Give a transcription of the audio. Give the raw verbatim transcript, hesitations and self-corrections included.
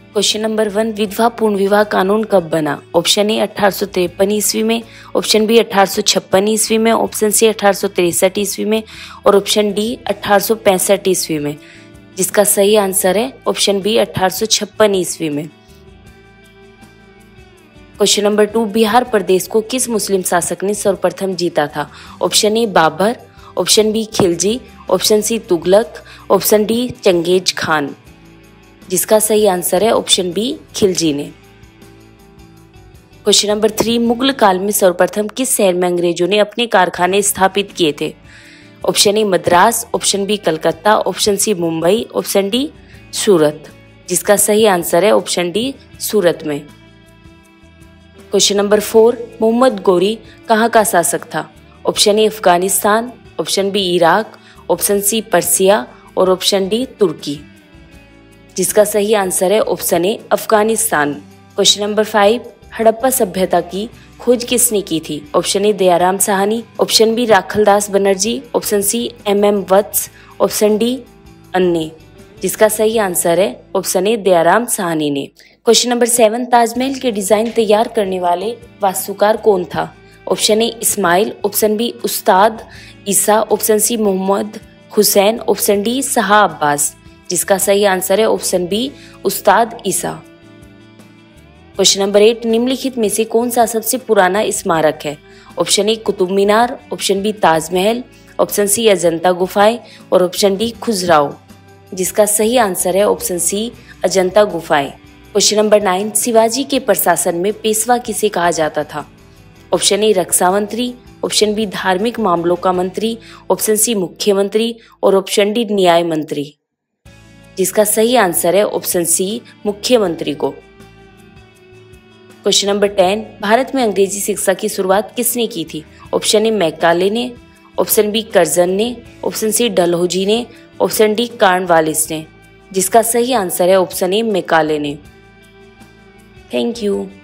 Question number one, विधवा पूर्ण विवाह कानून कब बना? ऑप्शन ए अठारह सौ तिरपन ईस्वी में, ऑप्शन बी अठारह सौ छप्पन ईस्वी में, ऑप्शन सी अठारह सौ तिरसठ ईस्वी में और ऑप्शन डी अठारह सौ पैंसठ ईस्वी में, जिसका सही आंसर है ऑप्शन बी अठारह सौ छप्पन ईस्वी में। क्वेश्चन नंबर टू, बिहार प्रदेश को किस मुस्लिम शासक ने सर्वप्रथम जीता था? Option A Babar, option B Khilji, option C Tughlaq, option D Changez Khan, जिसका सही आंसर है ऑप्शन बी खिलजी ने। क्वेश्चन नंबर थ्री, मुगल काल में सर्वप्रथम किस शहर में अंग्रेजों ने अपने कारखाने स्थापित किए थे? Option A Madras, option B Calcutta, option C Mumbai, option D Surat, जिसका सही आंसर है ऑप्शन डी सूरत में। Question number four, Mohammad Ghori कहाँ का शासक था? Option A Afghanistan, option B Iraq, option C Persia और ऑप्शन डी तुर्की, जिसका सही आंसर है option A Afghanistan. Question number five, Harappa सभ्यता की खोज किसने की थी? Option A Dayaram Sahni, option B Rakhaldas Banerji, option C M M Vats, option D अन्य, जिसका सही आंसर है ऑप्शन ए दयाराम साहनी ने। क्वेश्चन नंबर सेवन, ताजमहल के डिजाइन तैयार करने वाले वास्तुकार कौन था? Option A Ismail, option B Ustad Isa, option C Mohammad Hussain, option D Shah Abbas, जिसका सही आंसर है ऑप्शन बी उस्ताद ईसा। क्वेश्चन नंबर एट, निम्नलिखित में से कौन सा सबसे पुराना स्मारक है? Option A Qutub Minar, option B Taj Mahal, option C Ajanta गुफाएं और ऑप्शन डी खुजराहो, जिसका सही आंसर है ऑप्शन सी अजंता गुफाएं। क्वेश्चन नंबर नाइन, शिवाजी के प्रशासन में पेशवा किसे कहा जाता था? ऑप्शन ए रक्षा मंत्री, ऑप्शन बी धार्मिक मामलों का मंत्री, ऑप्शन सी मुख्यमंत्री और ऑप्शन डी न्याय मंत्री, जिसका सही आंसर है ऑप्शन सी मुख्यमंत्री को। क्वेश्चन नंबर टेन, भारत में अंग्रेजी शिक्षा की शुरुआत किसने की थी? ऑप्शन ए मैकाले ने, ऑप्शन बी कर्जन ने, ऑप्शन सी डलहौजी ने, ऑप्शन डी कार्नवालिस ने, जिसका सही आंसर है ऑप्शन ए मैकाले ने। Thank you.